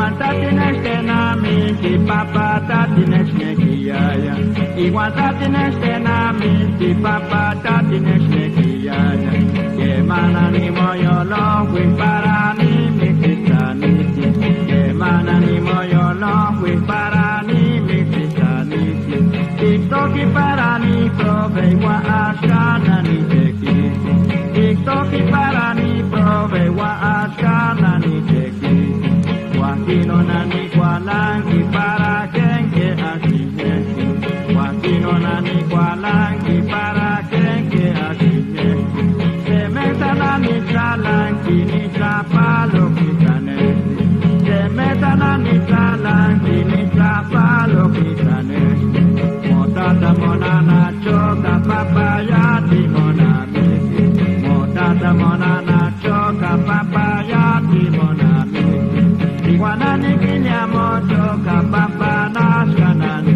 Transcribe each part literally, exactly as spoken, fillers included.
Igual tienes que nami, si papá tienes que guiaya. Igual tienes que nami, si papá tienes que guiaya. Que mana ni moyo lo fui para ni mi cristianity. Que mana ni moyo lo fui para ni mi cristianity. TikToki para ni prove wa ashana ni teki. TikToki para ni prove wa ashana ni teki. Wakino nani kwa langi para kenke asiheki. Wakino nani kwa langi para kenke asiheki. Se meta nani tra langi ni tra palo kitanesi. Se meta nani tra langi ni tra palo kitanesi. Motata monana choka papaya di monamiki. Motata monana choka papaya di monamiki. Iwanani kinyamoto kapapa naskanani.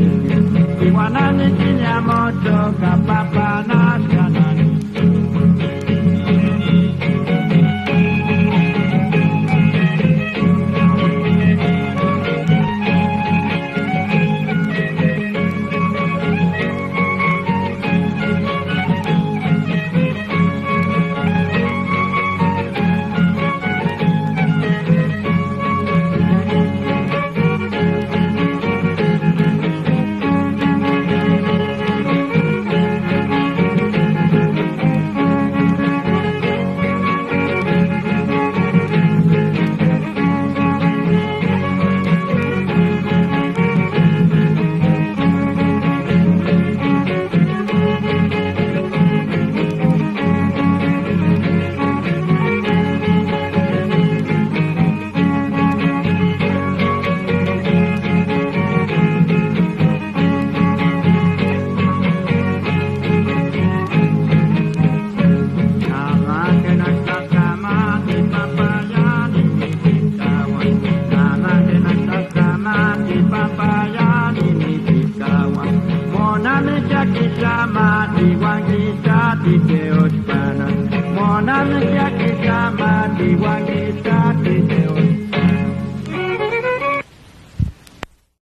Iwanani kinyamoto kapapa naskanani. Monami chakisama, diwangi chati